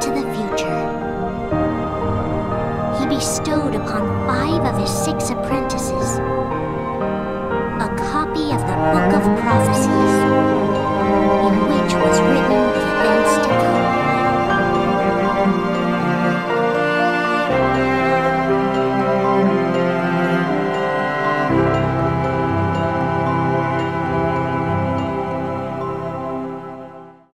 into the future. He bestowed upon 5 of his 6 apprentices